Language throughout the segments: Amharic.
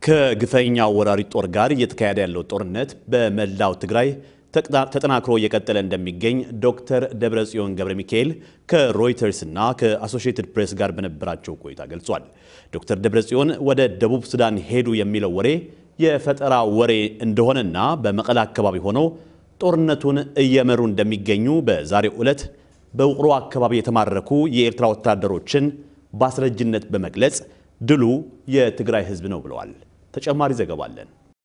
ከግፈኛው ወራሪ ጦር ጋር እየተካሄደ ያለው ጦርነት በመላው ትግራይ ተጠናክሮ እየቀጠለ እንደሚገኝ ዶክተር ደብረጽዮን ገብረ ሚካኤል ከሮይተርስ እና ከአሶሺየትድ ፕሬስ ጋር በነበራቸው ቆይታ ገልጿል። ዶክተር ደብረጽዮን ወደ ደቡብ ሱዳን ሄዱ የሚለው ወሬ የፈጠራ ወሬ እንደሆነና በመቀለ አካባቢ ሆነው ጦርነቱን እየመሩ እንደሚገኙ በዛሬው ዕለት በውቅሮ አካባቢ የተማረኩ የኤርትራ ወታደሮችን በአስረጅነት በመግለጽ ድሉ የትግራይ ህዝብ ነው ብለዋል። ተጨማሪ ዘገባ አለን።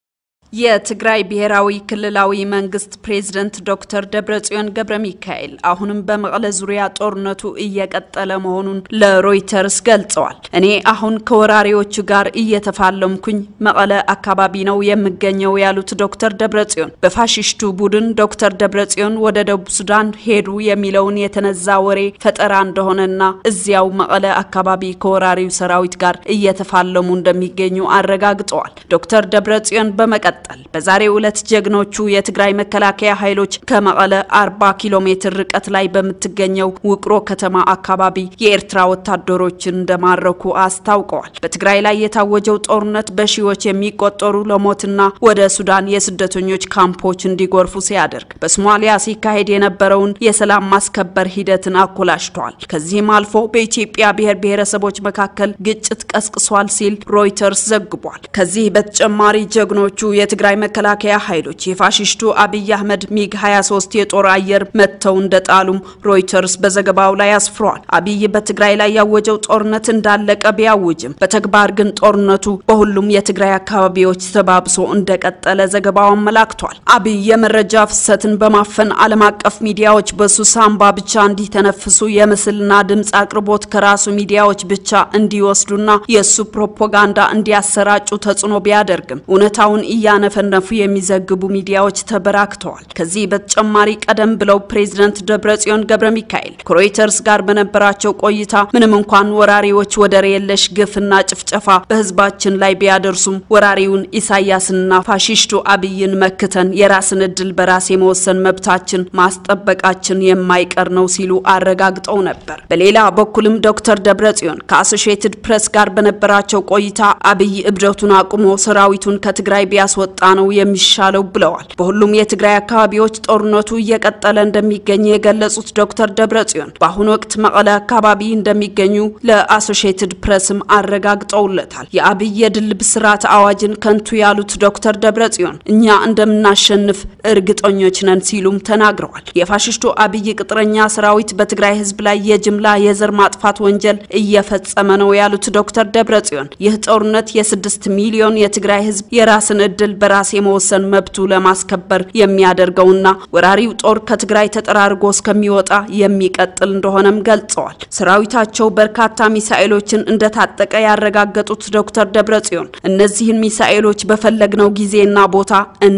የትግራይ ብሔራዊ ክልላዊ መንግስት ፕሬዝዳንት ዶክተር ደብረጽዮን ገብረ ሚካኤል አሁንም በመቀለ ዙሪያ ጦርነቱ እየቀጠለ መሆኑን ለሮይተርስ ገልጸዋል። እኔ አሁን ከወራሪዎቹ ጋር እየተፋለምኩኝ መቀለ አካባቢ ነው የምገኘው ያሉት ዶክተር ደብረጽዮን በፋሺስቱ ቡድን ዶክተር ደብረጽዮን ወደ ደቡብ ሱዳን ሄዱ የሚለውን የተነዛ ወሬ ፈጠራ እንደሆነና እዚያው መቀለ አካባቢ ከወራሪው ሰራዊት ጋር እየተፋለሙ እንደሚገኙ አረጋግጠዋል። ዶክተር ደብረጽዮን በመቀጠል በዛሬው ዕለት ጀግኖቹ የትግራይ መከላከያ ኃይሎች ከመቀለ 40 ኪሎ ሜትር ርቀት ላይ በመትገኘው ውቅሮ ከተማ አካባቢ የኤርትራ ወታደሮችን እንደማረኩ አስታውቀዋል። በትግራይ ላይ የታወጀው ጦርነት በሺዎች የሚቆጠሩ ለሞትና ወደ ሱዳን የስደተኞች ካምፖች እንዲጎርፉ ሲያደርግ በሶማሊያ ሲካሄድ የነበረውን የሰላም ማስከበር ሂደትን አኮላሽቷል። ከዚህም አልፎ በኢትዮጵያ ብሔር ብሔረሰቦች መካከል ግጭት ቀስቅሷል ሲል ሮይተርስ ዘግቧል። ከዚህ በተጨማሪ ጀግኖቹ የትግራይ መከላከያ ኃይሎች የፋሺስቱ አብይ አህመድ ሚግ 23 የጦር አየር መተው እንደጣሉም ሮይተርስ በዘገባው ላይ አስፍሯል። አብይ በትግራይ ላይ ያወጀው ጦርነት እንዳለቀ ቢያውጅም በተግባር ግን ጦርነቱ በሁሉም የትግራይ አካባቢዎች ተባብሶ እንደቀጠለ ዘገባው አመላክቷል። አብይ የመረጃ ፍሰትን በማፈን ዓለም አቀፍ ሚዲያዎች በሱ ሳምባ ብቻ እንዲተነፍሱ የምስልና ድምጽ አቅርቦት ከራሱ ሚዲያዎች ብቻ እንዲወስዱና የሱ ፕሮፓጋንዳ እንዲያሰራጩ ተጽዕኖ ቢያደርግም እውነታውን ያነፈነፉ የሚዘግቡ ሚዲያዎች ተበራክተዋል። ከዚህ በተጨማሪ ቀደም ብለው ፕሬዝዳንት ደብረጽዮን ገብረ ሚካኤል ከሮይተርስ ጋር በነበራቸው ቆይታ ምንም እንኳን ወራሪዎች ወደር የለሽ ግፍና ጭፍጨፋ በህዝባችን ላይ ቢያደርሱም ወራሪውን ኢሳያስና ፋሺስቱ አብይን መክተን የራስን እድል በራስ የመወሰን መብታችን ማስጠበቃችን የማይቀር ነው ሲሉ አረጋግጠው ነበር። በሌላ በኩልም ዶክተር ደብረጽዮን ከአሶሺየትድ ፕሬስ ጋር በነበራቸው ቆይታ አብይ እብደቱን አቁሞ ሰራዊቱን ከትግራይ ያስወጣ ነው የሚሻለው ብለዋል። በሁሉም የትግራይ አካባቢዎች ጦርነቱ እየቀጠለ እንደሚገኝ የገለጹት ዶክተር ደብረጽዮን በአሁኑ ወቅት መቀለ አካባቢ እንደሚገኙ ለአሶሺየትድ ፕሬስም አረጋግጠውለታል። የአብይ የድል ብስራት አዋጅን ከንቱ ያሉት ዶክተር ደብረጽዮን እኛ እንደምናሸንፍ እርግጠኞች ነን ሲሉም ተናግረዋል። የፋሺስቱ አብይ ቅጥረኛ ሰራዊት በትግራይ ህዝብ ላይ የጅምላ የዘር ማጥፋት ወንጀል እየፈጸመ ነው ያሉት ዶክተር ደብረጽዮን ይህ ጦርነት የ6 ሚሊዮን የትግራይ ህዝብ የራስን እድል በራስ የመወሰን መብቱ ለማስከበር የሚያደርገውና ወራሪው ጦር ከትግራይ ተጠራርጎ እስከሚወጣ የሚቀጥል እንደሆነም ገልጸዋል። ሰራዊታቸው በርካታ ሚሳኤሎችን እንደታጠቀ ያረጋገጡት ዶክተር ደብረጽዮን እነዚህን ሚሳኤሎች በፈለግነው ጊዜና ቦታ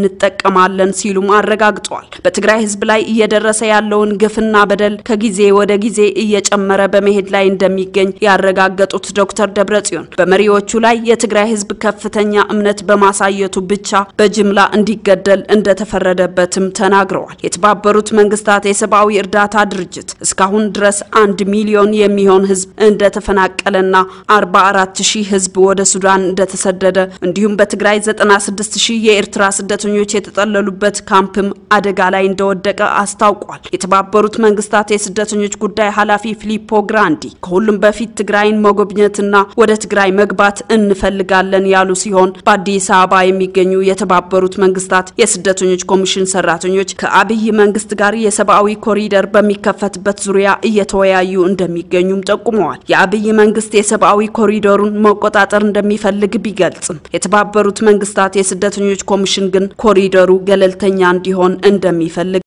እንጠቀማለን ሲሉም አረጋግጠዋል። በትግራይ ህዝብ ላይ እየደረሰ ያለውን ግፍና በደል ከጊዜ ወደ ጊዜ እየጨመረ በመሄድ ላይ እንደሚገኝ ያረጋገጡት ዶክተር ደብረጽዮን በመሪዎቹ ላይ የትግራይ ህዝብ ከፍተኛ እምነት በማሳየቱ ብቻ በጅምላ እንዲገደል እንደተፈረደበትም ተናግረዋል። የተባበሩት መንግስታት የሰብአዊ እርዳታ ድርጅት እስካሁን ድረስ 1 ሚሊዮን የሚሆን ህዝብ እንደተፈናቀለና 44000 ህዝብ ወደ ሱዳን እንደተሰደደ እንዲሁም በትግራይ 96000 የኤርትራ ስደተኞች የተጠለሉበት ካምፕም አደጋ ላይ እንደወደቀ አስታውቋል። የተባበሩት መንግስታት የስደተኞች ጉዳይ ኃላፊ ፊሊፖ ግራንዲ ከሁሉም በፊት ትግራይን መጎብኘትና ወደ ትግራይ መግባት እንፈልጋለን ያሉ ሲሆን በአዲስ አበባ የሚገኙ የተባበሩት መንግስታት የስደተኞች ኮሚሽን ሰራተኞች ከአብይ መንግስት ጋር የሰብአዊ ኮሪደር በሚከፈትበት ዙሪያ እየተወያዩ እንደሚገኙም ጠቁመዋል። የአብይ መንግስት የሰብአዊ ኮሪደሩን መቆጣጠር እንደሚፈልግ ቢገልጽም የተባበሩት መንግስታት የስደተኞች ኮሚሽን ግን ኮሪደሩ ገለልተኛ እንዲሆን እንደሚፈልግ